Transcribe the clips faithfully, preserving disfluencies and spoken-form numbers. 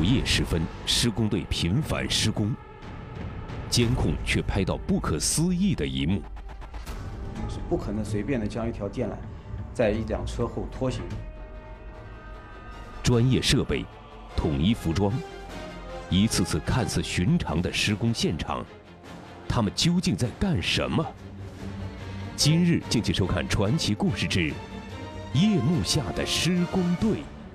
夜时分，施工队频繁施工，监控却拍到不可思议的一幕： 是不可能随便的将一条电缆在一辆车后拖行。 专业设备，统一服装，一次次看似寻常的施工现场，他们究竟在干什么？今日敬请收看《传奇故事之夜幕下的施工队》。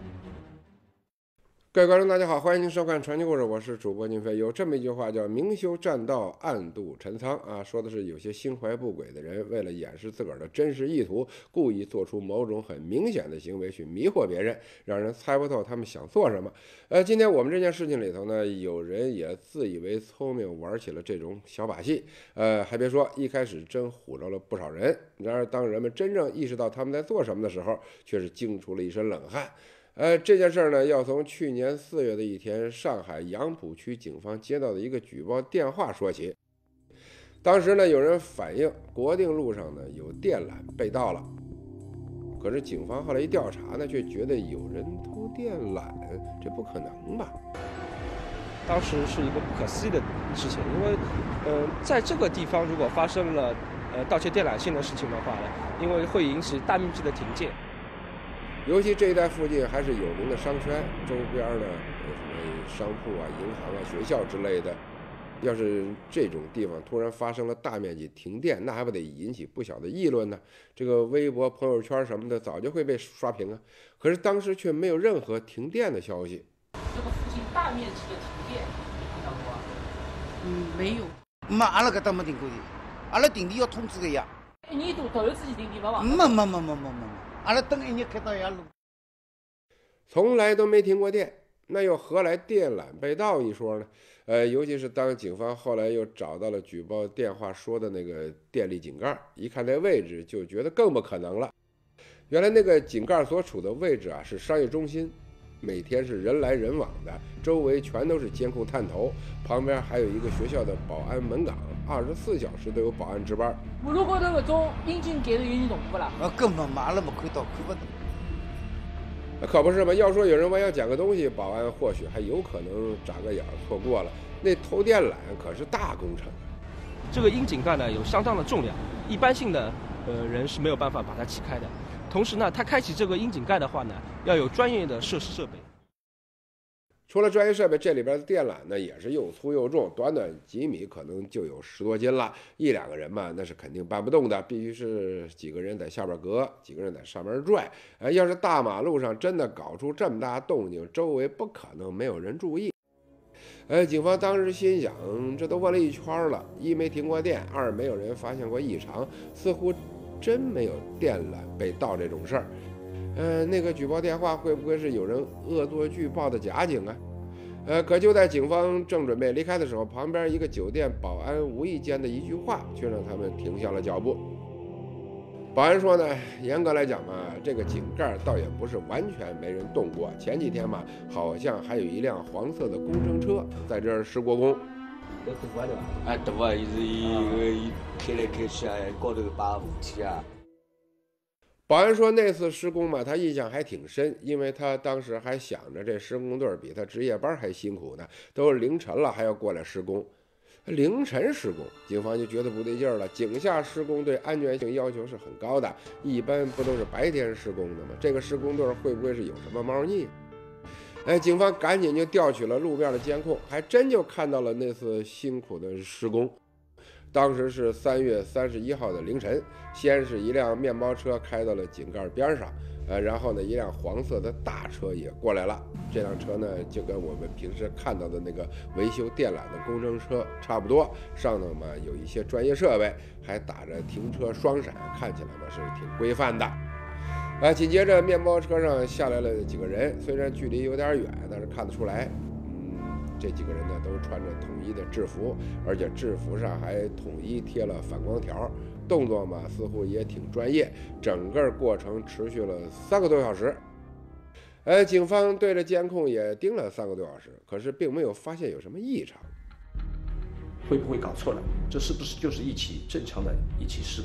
各位观众大家好，欢迎您收看《传奇故事》，我是主播金飞。有这么一句话叫明修栈道，暗度陈仓啊，说的是有些心怀不轨的人为了掩饰自个儿的真实意图，故意做出某种很明显的行为去迷惑别人，让人猜不透他们想做什么。呃，今天我们这件事情里头呢，有人也自以为聪明，玩起了这种小把戏。呃，还别说，一开始真唬着了不少人。然而当人们真正意识到他们在做什么的时候，却是惊出了一身冷汗。呃，这件事呢，要从去年四月的一天，上海杨浦区警方接到的一个举报电话说起。当时呢，有人反映国定路上呢有电缆被盗了，可是警方后来一调查呢，却觉得有人偷电缆，这不可能吧？ 当时是一个不可思议的事情，因为，呃，在这个地方如果发生了呃盗窃电缆线的事情的话呢，因为会引起大面积的停电。 尤其这一带附近还是有名的商圈，周边呢有什么商铺啊、银行啊、学校之类的。要是这种地方突然发生了大面积停电，那还不得引起不小的议论呢？这个微博、朋友圈什么的早就会被刷屏啊。可是当时却没有任何停电的消息。 这个附近大面积的停电，看到过吗？ 嗯，没有。 没，阿拉搿搭没停过电，阿拉停电要通知个呀。 一年多头一次停电，没忘。 没没没没没没没。阿拉等一年开到一路， 从来都没停过电，那又何来电缆被盗一说呢？呃，尤其是当警方后来又找到了举报电话说的那个电力井盖，一看这位置就觉得更不可能了。原来那个井盖所处的位置啊是商业中心，每天是人来人往的，周围全都是监控探头，旁边还有一个学校的保安门岗，二十四小时都有保安值班。 马路高头搿种窨井盖头有人动过啦？ 啊，根本嘛，阿拉没看到，看不到。 可不是嘛？要说有人弯腰捡个东西，保安或许还有可能眨个眼错过了。那偷电缆可是大工程。 这个窨井盖呢有相当的重量，一般性的呃人是没有办法把它起开的。同时呢，他开启这个窨井盖的话呢，要有专业的设施设备。 除了专业设备，这里边的电缆呢也是又粗又重，短短几米可能就有十多斤了。一两个人嘛，那是肯定搬不动的，必须是几个人在下边隔，几个人在上面拽。哎，要是大马路上真的搞出这么大动静，周围不可能没有人注意。哎，警方当时心想，这都问了一圈了，一没停过电，二没有人发现过异常，似乎真没有电缆被盗这种事儿。呃，那个举报电话会不会是有人恶作剧报的假警啊？呃，可就在警方正准备离开的时候，旁边一个酒店保安无意间的一句话，却让他们停下了脚步。保安说呢，严格来讲嘛，这个井盖倒也不是完全没人动过。前几天嘛，好像还有一辆黄色的工程车在这儿施过工。 要堵啊对吧？啊堵啊，伊是伊开来开去啊，高头摆雾体啊。 保安说那次施工嘛，他印象还挺深，因为他当时还想着这施工队比他值夜班还辛苦呢，都是凌晨了还要过来施工。凌晨施工，警方就觉得不对劲儿了。井下施工对安全性要求是很高的，一般不都是白天施工的吗？这个施工队会不会是有什么猫腻？哎，警方赶紧就调取了路边的监控，还真就看到了那次辛苦的施工。当时是三月三十一号的凌晨，先是一辆面包车开到了井盖边上，呃，然后呢，一辆黄色的大车也过来了。这辆车呢，就跟我们平时看到的那个维修电缆的工程车差不多，上头嘛有一些专业设备，还打着停车双闪，看起来嘛是挺规范的。啊，紧接着面包车上下来了几个人，虽然距离有点远，但是看得出来。这几个人呢都穿着统一的制服，而且制服上还统一贴了反光条，动作嘛似乎也挺专业。整个过程持续了三个多小时。呃，警方对着监控也盯了三个多小时，可是并没有发现有什么异常。 会不会搞错了？这是不是就是一起正常的一起施工？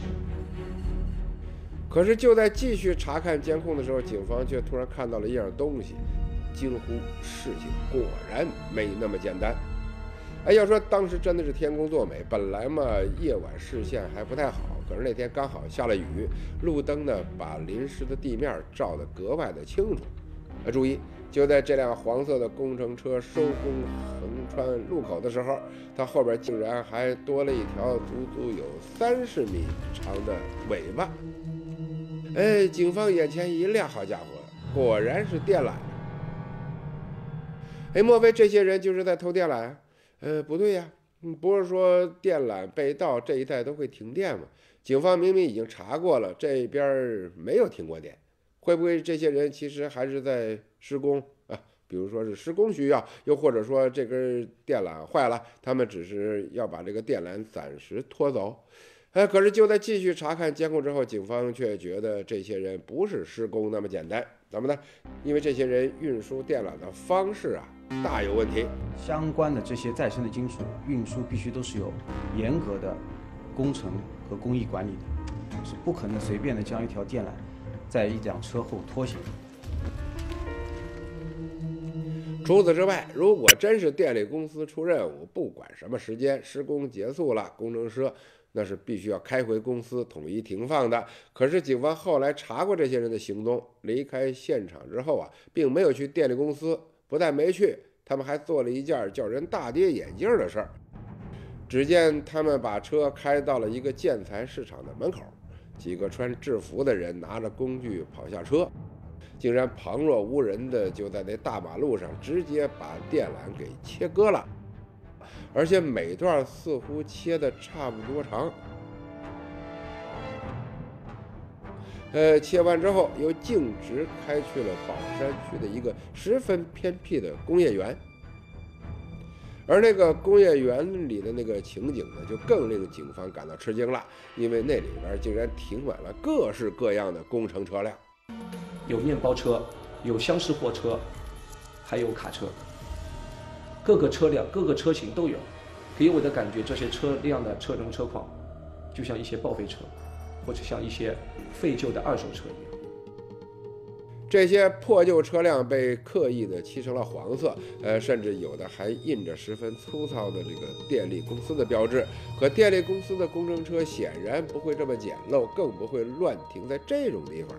可是就在继续查看监控的时候，警方却突然看到了一样东西。 惊呼：事情果然没那么简单。哎，要说当时真的是天公作美，本来嘛夜晚视线还不太好，可是那天刚好下了雨，路灯呢把淋湿的地面照得格外的清楚。啊，注意，就在这辆黄色的工程车收工横穿路口的时候，它后边竟然还多了一条足足有三十米长的尾巴。哎，警方眼前一亮，好家伙，果然是电缆。哎，莫非这些人就是在偷电缆？呃，不对呀，不是说电缆被盗这一带都会停电吗？警方明明已经查过了，这边没有停过电，会不会这些人其实还是在施工啊？比如说是施工需要，又或者说这根电缆坏了，他们只是要把这个电缆暂时拖走。哎，可是就在继续查看监控之后，警方却觉得这些人不是施工那么简单。怎么呢？因为这些人运输电缆的方式啊，大有问题。 相关的这些再生的金属运输必须都是有严格的工程和工艺管理的，是不可能随便的将一条电缆在一辆车后拖行。 除此之外，如果真是电力公司出任务，不管什么时间，施工结束了，工程车那是必须要开回公司统一停放的。可是警方后来查过这些人的行踪，离开现场之后啊，并没有去电力公司，不但没去，他们还做了一件叫人大跌眼镜的事儿。只见他们把车开到了一个建材市场的门口，几个穿制服的人拿着工具跑下车，竟然旁若无人的就在那大马路上直接把电缆给切割了，而且每段似乎切的差不多长。呃，切完之后又径直开去了宝山区的一个十分偏僻的工业园。而那个工业园里的那个情景呢，就更令警方感到吃惊了，因为那里边竟然停满了各式各样的工程车辆。 有面包车，有厢式货车，还有卡车，各个车辆、各个车型都有。给我的感觉，这些车辆的车容车况，就像一些报废车，或者像一些废旧的二手车一样。 这些破旧车辆被刻意的漆成了黄色，呃，甚至有的还印着十分粗糙的这个电力公司的标志。可电力公司的工程车显然不会这么简陋，更不会乱停在这种地方。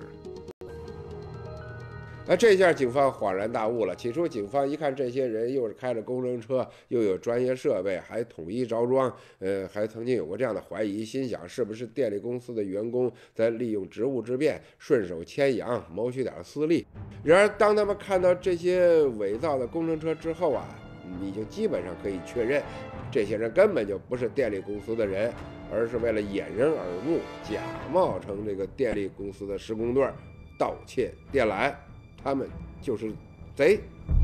那这下警方恍然大悟了。起初警方一看这些人又是开着工程车，又有专业设备，还统一着装，呃，还曾经有过这样的怀疑，心想是不是电力公司的员工在利用职务之便顺手牵羊，谋取点私利。然而当他们看到这些伪造的工程车之后啊，你就基本上可以确认，这些人根本就不是电力公司的人，而是为了掩人耳目，假冒成这个电力公司的施工队，盗窃电缆。他们就是贼。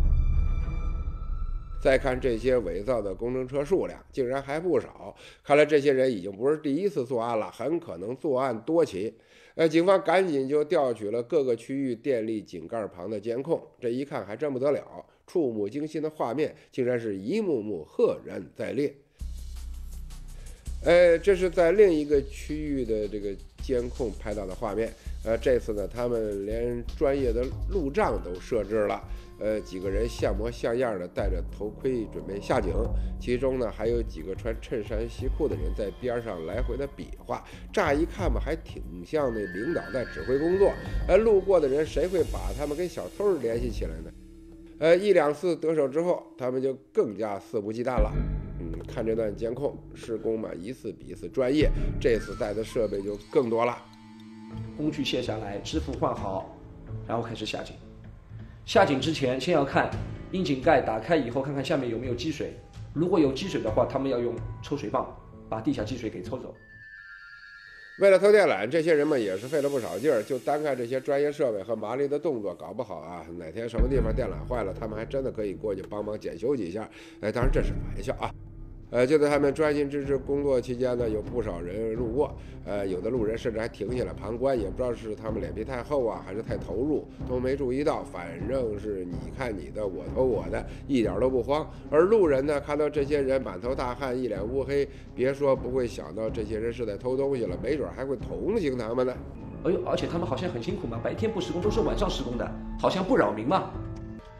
再看这些伪造的工程车数量，竟然还不少。看来这些人已经不是第一次作案了，很可能作案多起。呃，警方赶紧就调取了各个区域电力井盖旁的监控，这一看还真不得了，触目惊心的画面竟然是一幕幕赫然在列。呃，这是在另一个区域的这个监控拍到的画面。呃，这次呢，他们连专业的路障都设置了。呃，几个人像模像样的戴着头盔准备下井，其中呢还有几个穿衬衫西裤的人在边上来回的比划。乍一看吧，还挺像那领导在指挥工作。呃，路过的人谁会把他们跟小偷联系起来呢？呃，一两次得手之后，他们就更加肆无忌惮了。嗯，看这段监控，施工嘛一次比一次专业，这次带的设备就更多了。 工具卸下来，支付换好，然后开始下井。下井之前，先要看窨井盖打开以后，看看下面有没有积水。如果有积水的话，他们要用抽水棒把地下积水给抽走。 为了偷电缆，这些人们也是费了不少劲儿。就单看这些专业设备和麻利的动作，搞不好啊，哪天什么地方电缆坏了，他们还真的可以过去帮忙检修几下。哎，当然这是玩笑啊。呃，就在他们专心致志工作期间呢，有不少人路过，呃，有的路人甚至还停下来旁观，也不知道是他们脸皮太厚啊，还是太投入，都没注意到，反正是你看你的，我投我的，一点都不慌。而路人呢，看到这些人满头大汗，一脸乌黑，别说不会想到这些人是在偷东西了，没准还会同情他们呢。 哎呦，而且他们好像很辛苦嘛，白天不施工，都是晚上施工的，好像不扰民嘛。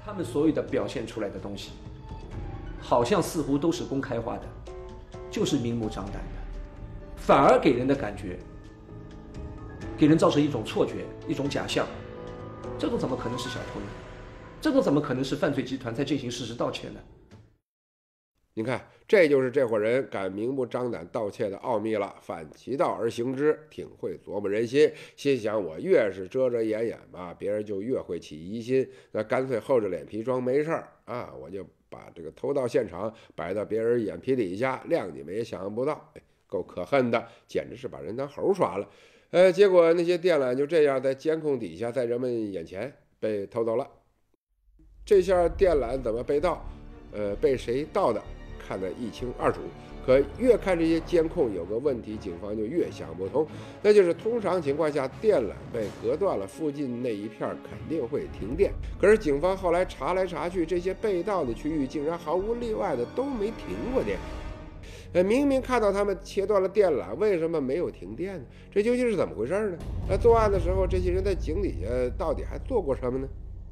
他们所有的表现出来的东西，好像似乎都是公开化的，就是明目张胆的，反而给人的感觉，给人造成一种错觉，一种假象。这种怎么可能是小偷呢？这种怎么可能是犯罪集团在进行事实盗窃呢？ 你看，这就是这伙人敢明目张胆盗窃的奥秘了。反其道而行之，挺会琢磨人心。心想我越是遮遮掩掩吧，别人就越会起疑心。那干脆厚着脸皮装没事儿啊，我就把这个偷盗现场摆到别人眼皮底下，谅你们也想象不到。哎，够可恨的，简直是把人当猴耍了。呃，结果那些电缆就这样在监控底下，在人们眼前被偷走了。这下电缆怎么被盗？呃，被谁盗的？看得一清二楚，可越看这些监控有个问题，警方就越想不通，那就是通常情况下电缆被隔断了，附近那一片肯定会停电。可是警方后来查来查去，这些被盗的区域竟然毫无例外的都没停过电。呃，明明看到他们切断了电缆，为什么没有停电呢？这究竟是怎么回事呢？那作案的时候，这些人在井底下到底还做过什么呢？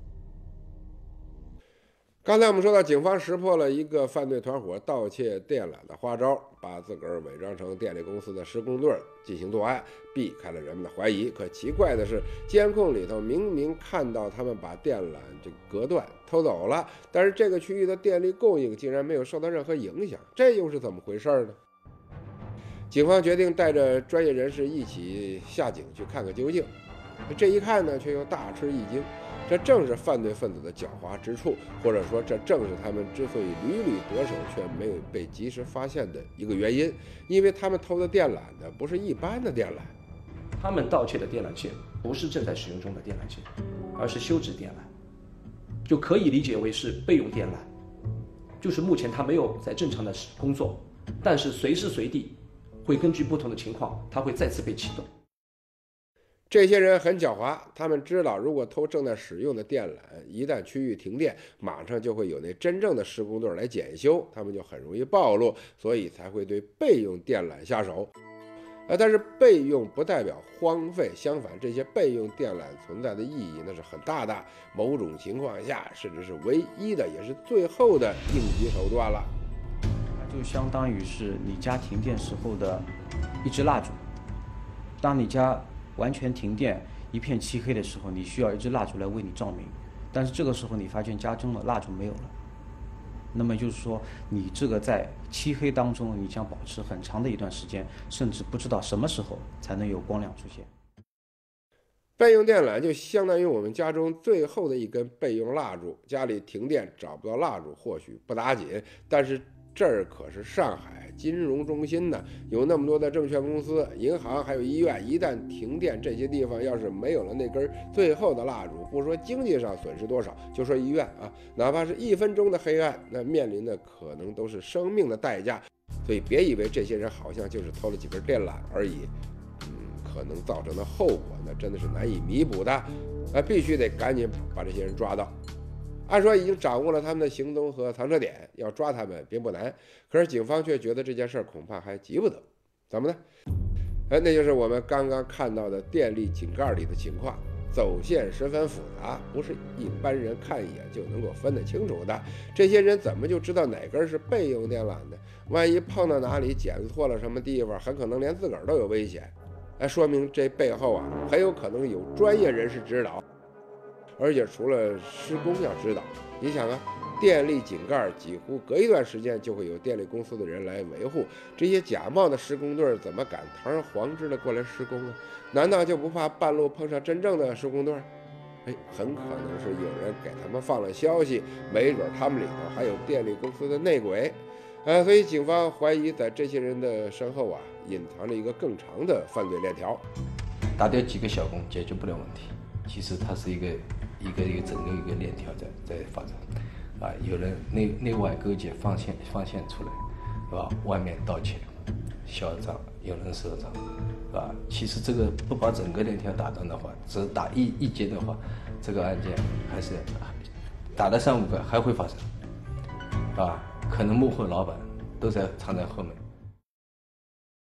刚才我们说到，警方识破了一个犯罪团伙盗窃电缆的花招，把自个儿伪装成电力公司的施工队进行作案，避开了人们的怀疑。可奇怪的是，监控里头明明看到他们把电缆这个隔断偷走了，但是这个区域的电力供应竟然没有受到任何影响，这又是怎么回事呢？警方决定带着专业人士一起下井去看个究竟。这一看呢，却又大吃一惊。这正是犯罪分子的狡猾之处，或者说这正是他们之所以屡屡得手却没有被及时发现的一个原因，因为他们偷的电缆呢不是一般的电缆， 他们盗窃的电缆线不是正在使用中的电缆线，而是休止电缆，就可以理解为是备用电缆，就是目前它没有在正常的工作，但是随时随地会根据不同的情况，它会再次被启动。 这些人很狡猾，他们知道如果偷正在使用的电缆，一旦区域停电，马上就会有那真正的施工队来检修，他们就很容易暴露，所以才会对备用电缆下手。呃，但是备用不代表荒废，相反，这些备用电缆存在的意义那是很大的，某种情况下甚至是唯一的，也是最后的应急手段了。 它就相当于是你家停电时候的一支蜡烛，当你家完全停电、一片漆黑的时候，你需要一支蜡烛来为你照明。但是这个时候，你发现家中的蜡烛没有了，那么就是说，你这个在漆黑当中，你将保持很长的一段时间，甚至不知道什么时候才能有光亮出现。 备用电缆就相当于我们家中最后的一根备用蜡烛。家里停电找不到蜡烛，或许不打紧，但是这儿可是上海金融中心呢，有那么多的证券公司、银行还有医院，一旦停电，这些地方要是没有了那根最后的蜡烛，不说经济上损失多少，就说医院啊，哪怕是一分钟的黑暗，那面临的可能都是生命的代价。所以别以为这些人好像就是偷了几根电缆而已，嗯，可能造成的后果那真的是难以弥补的，啊，必须得赶紧把这些人抓到。按说已经掌握了他们的行踪和藏车点，要抓他们并不难，可是警方却觉得这件事儿恐怕还急不得。怎么呢？哎，那就是我们刚刚看到的电力井盖里的情况，走线十分复杂，不是一般人看一眼就能够分得清楚的。这些人怎么就知道哪根是备用电缆呢？万一碰到哪里剪错了什么地方，很可能连自个儿都有危险。哎，说明这背后啊，很有可能有专业人士指导。而且除了施工要指导，你想啊，电力井盖几乎隔一段时间就会有电力公司的人来维护，这些假冒的施工队怎么敢堂而皇之的过来施工啊？难道就不怕半路碰上真正的施工队？哎，很可能是有人给他们放了消息，没准他们里头还有电力公司的内鬼。呃，所以警方怀疑在这些人的身后啊，隐藏着一个更长的犯罪链条。 打掉几个小工解决不了问题，其实它是一个一个一个整个一个链条在在发展，啊，有人内内外勾结放线放线出来，是吧？外面盗窃、销赃，有人赊账，是吧？其实这个不把整个链条打断的话，只打一一节的话，这个案件还是打了三五个还会发生，啊，可能幕后老板都在藏在后面。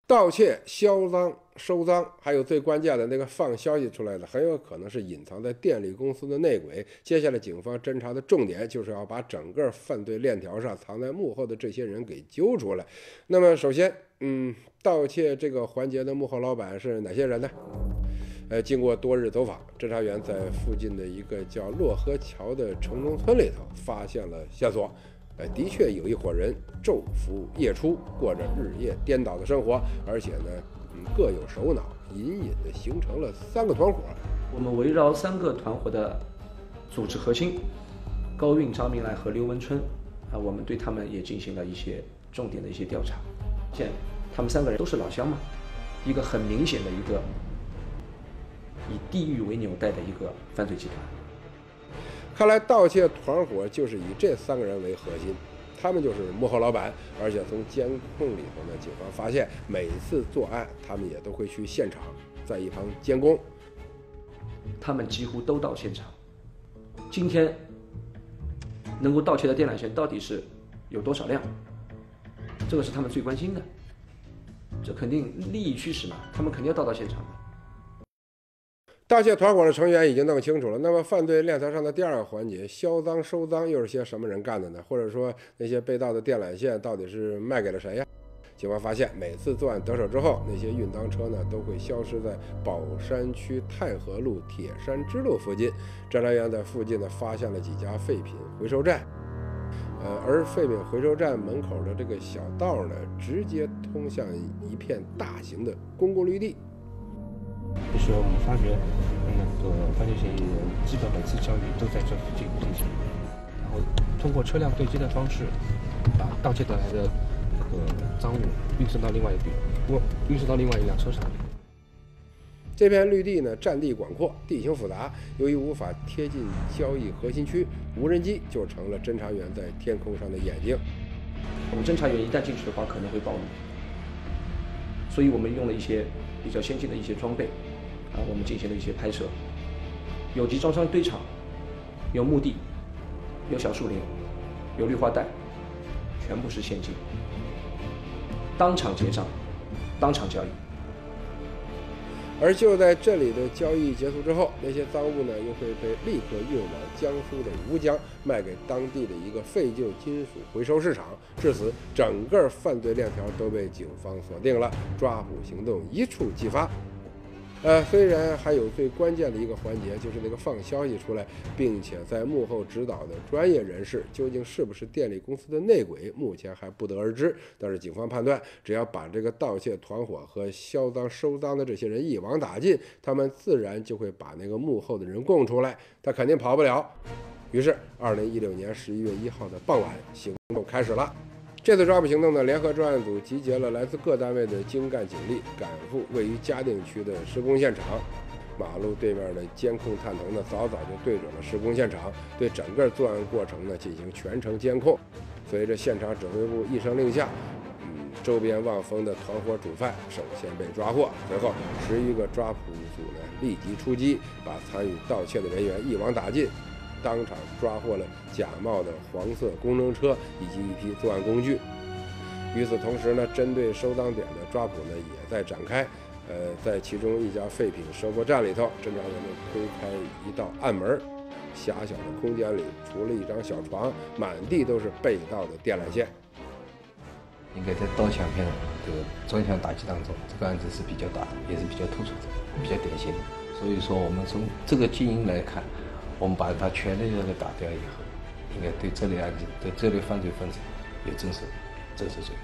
盗窃、销赃、收赃，还有最关键的那个放消息出来的，很有可能是隐藏在电力公司的内鬼。接下来，警方侦查的重点就是要把整个犯罪链条上藏在幕后的这些人给揪出来。那么，首先，嗯，盗窃这个环节的幕后老板是哪些人呢？呃，经过多日走访，侦查员在附近的一个叫洛河桥的城中村里头发现了线索。呃，的确有一伙人昼伏夜出，过着日夜颠倒的生活，而且呢，嗯，各有首脑，隐隐的形成了三个团伙。 我们围绕三个团伙的组织核心高运、张明来和刘文春啊，我们对他们也进行了一些重点的一些调查。现他们三个人都是老乡嘛，一个很明显的一个以地域为纽带的一个犯罪集团。 看来盗窃团伙就是以这三个人为核心，他们就是幕后老板。而且从监控里头呢，警方发现每次作案，他们也都会去现场，在一旁监工。 他们几乎都到现场。今天能够盗窃的电缆线到底是有多少辆？这个是他们最关心的。这肯定利益驱使嘛，他们肯定要到到现场的。 盗窃团伙的成员已经弄清楚了，那么犯罪链条上的第二个环节，销赃收赃又是些什么人干的呢？或者说那些被盗的电缆线到底是卖给了谁呀？警方发现，每次作案得手之后，那些运赃车呢都会消失在宝山区太和路铁山支路附近。侦查员在附近呢发现了几家废品回收站，呃，而废品回收站门口的这个小道呢，直接通向一片大型的公共绿地。 就是我们发觉那个犯罪嫌疑人基本每次交易都在这附近进行，然后通过车辆对接的方式，把盗窃得来的那个赃物运送到另外一边，不运送到另外一辆车上。 这片绿地呢，占地广阔，地形复杂，由于无法贴近交易核心区，无人机就成了侦查员在天空上的眼睛。 我们侦查员一旦进去的话，可能会暴露，所以我们用了一些比较先进的一些装备，啊，我们进行了一些拍摄，有集装箱堆场，有墓地，有小树林，有绿化带，全部是现金，当场结账，当场交易。 而就在这里的交易结束之后，那些赃物呢又会被立刻运往江苏的吴江，卖给当地的一个废旧金属回收市场。至此，整个犯罪链条都被警方锁定了，抓捕行动一触即发。呃，虽然还有最关键的一个环节，就是那个放消息出来，并且在幕后指导的专业人士究竟是不是电力公司的内鬼，目前还不得而知。但是警方判断，只要把这个盗窃团伙和销赃收赃的这些人一网打尽，他们自然就会把那个幕后的人供出来，他肯定跑不了。于是，二零一六年十一月一号的傍晚，行动开始了。这次抓捕行动呢，联合专案组集结了来自各单位的精干警力，赶赴位于嘉定区的施工现场。马路对面的监控探头呢，早早就对准了施工现场，对整个作案过程呢进行全程监控。随着现场指挥部一声令下，嗯，周边望风的团伙主犯首先被抓获，随后十余个抓捕组呢立即出击，把参与盗窃的人员一网打尽。当场抓获了假冒的黄色公车车以及一批作案工具。与此同时呢，针对收赃点的抓捕呢也在展开。呃，在其中一家废品收购站里头，侦查员们推开一道暗门，狭小的空间里除了一张小床，满地都是被盗的电缆线。 应该在盗抢片这个专项打击当中，这个案子是比较大的，也是比较突出的，比较典型的。所以说，我们从这个经营来看，我们把它全力的打掉以后，应该对这类案件、对这类犯罪分子有正式、正式罪。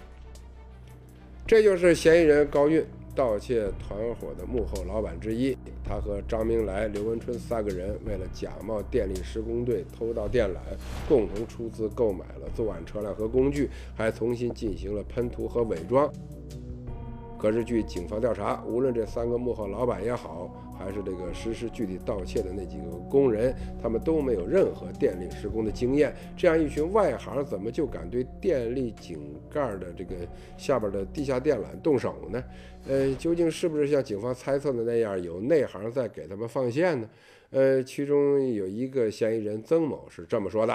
这就是嫌疑人高运，盗窃团伙的幕后老板之一。他和张明来、刘文春三个人为了假冒电力施工队偷盗电缆，共同出资购买了作案车辆和工具，还重新进行了喷涂和伪装。可是据警方调查，无论这三个幕后老板也好，还是这个实施具体盗窃的那几个工人，他们都没有任何电力施工的经验。这样一群外行怎么就敢对电力井盖的这个下边的地下电缆动手呢？呃，究竟是不是像警方猜测的那样，有内行在给他们放线呢？呃，其中有一个嫌疑人曾某是这么说的：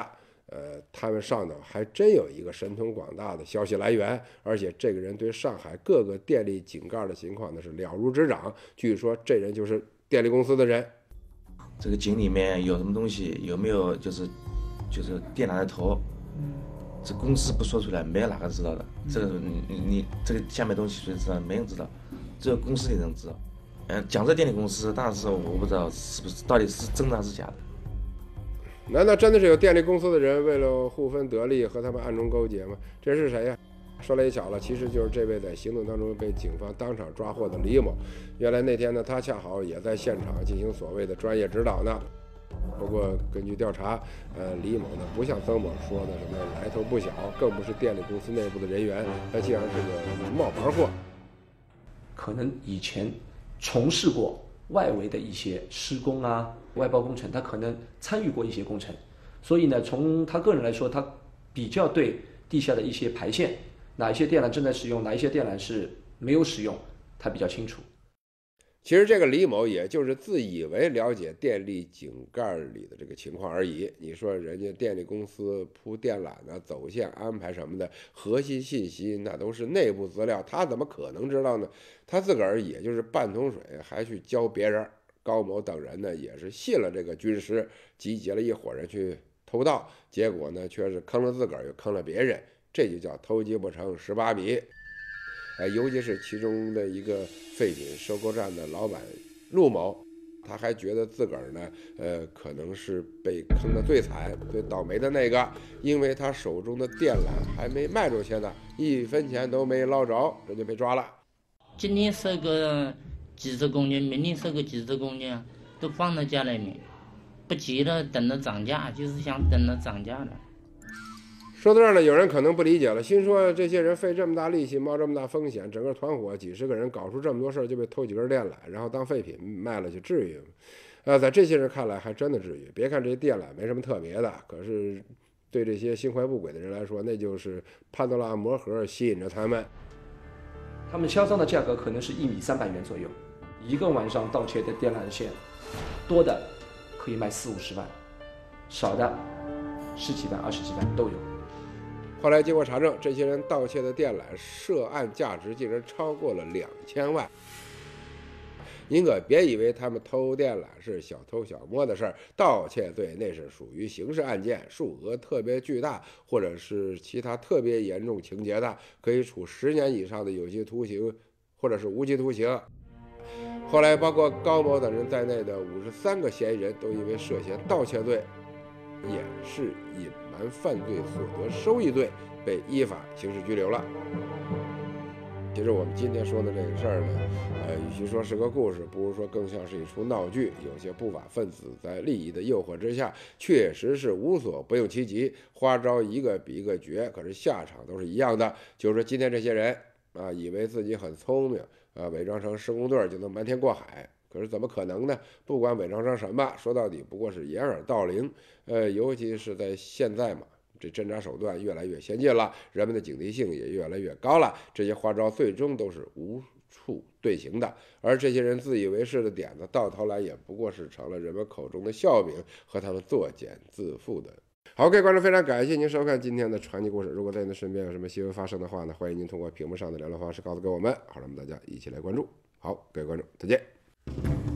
呃，他们上头还真有一个神通广大的消息来源，而且这个人对上海各个电力井盖的情况那是了如指掌。据说这人就是电力公司的人。 这个井里面有什么东西，有没有就是就是电缆的头，这公司不说出来，没有哪个知道的。这个你你你这个下面东西谁知道？没人知道，只有公司里人知道。嗯，讲这电力公司，但是我不知道是不是到底是真的还是假的。 难道真的是有电力公司的人为了互分得利和他们暗中勾结吗？这是谁呀？说来也巧了，其实就是这位在行动当中被警方当场抓获的李某。原来那天呢，他恰好也在现场进行所谓的专业指导呢。不过根据调查，呃，李某呢不像曾某说的什么来头不小，更不是电力公司内部的人员，他竟然是个冒牌货。 可能以前从事过外围的一些施工啊、外包工程，他可能参与过一些工程，所以呢，从他个人来说，他比较对地下的一些排线，哪一些电缆正在使用，哪一些电缆是没有使用，他比较清楚。 其实这个李某也就是自以为了解电力井盖里的这个情况而已。你说人家电力公司铺电缆啊、走线安排什么的，核心信息那都是内部资料，他怎么可能知道呢？他自个儿也就是半桶水，还去教别人。高某等人呢也是信了这个军师，集结了一伙人去偷盗，结果呢却是坑了自个儿又坑了别人，这就叫偷鸡不成蚀把米。哎，尤其是其中的一个废品收购站的老板陆某，他还觉得自个儿呢，呃，可能是被坑得最惨、最倒霉的那个，因为他手中的电缆还没卖出去呢，一分钱都没捞着，这就被抓了。 今天收个几十公斤，明天收个几十公斤，都放在家里面，不急了，等着涨价，就是想等着涨价的。 说到这儿呢，有人可能不理解了，心说这些人费这么大力气，冒这么大风险，整个团伙几十个人搞出这么多事儿，就被偷几根电缆，然后当废品卖了，去至于吗？呃，在这些人看来，还真的至于。别看这些电缆没什么特别的，可是对这些心怀不轨的人来说，那就是潘多拉魔盒吸引着他们。 他们销赃的价格可能是一米三百元左右，一个晚上盗窃的电缆线，多的可以卖四五十万，少的十几万、二十几万都有。 后来经过查证，这些人盗窃的电缆涉案价值竟然超过了两千万。您可别以为他们偷电缆是小偷小摸的事儿，盗窃罪那是属于刑事案件，数额特别巨大，或者是其他特别严重情节的，可以处十年以上的有期徒刑，或者是无期徒刑。后来，包括高某等人在内的五十三个嫌疑人都因为涉嫌盗窃罪、掩饰隐瞒犯罪所得收益罪被依法刑事拘留了。其实我们今天说的这个事儿呢，呃，与其说是个故事，不如说更像是一出闹剧。有些不法分子在利益的诱惑之下，确实是无所不用其极，花招一个比一个绝，可是下场都是一样的。就是说今天这些人啊，以为自己很聪明啊，伪装成施工队就能瞒天过海。可是怎么可能呢？不管伪装成什么，说到底不过是掩耳盗铃。呃，尤其是在现在嘛，这侦查手段越来越先进了，人们的警惕性也越来越高了，这些花招最终都是无处遁形的。而这些人自以为是的点子，到头来也不过是成了人们口中的笑柄和他们作茧自缚的。好，各位观众，非常感谢您收看今天的传奇故事。如果在您的身边有什么新闻发生的话呢，欢迎您通过屏幕上的联络方式告诉给我们，好，让我们大家一起来关注。好，各位观众，再见。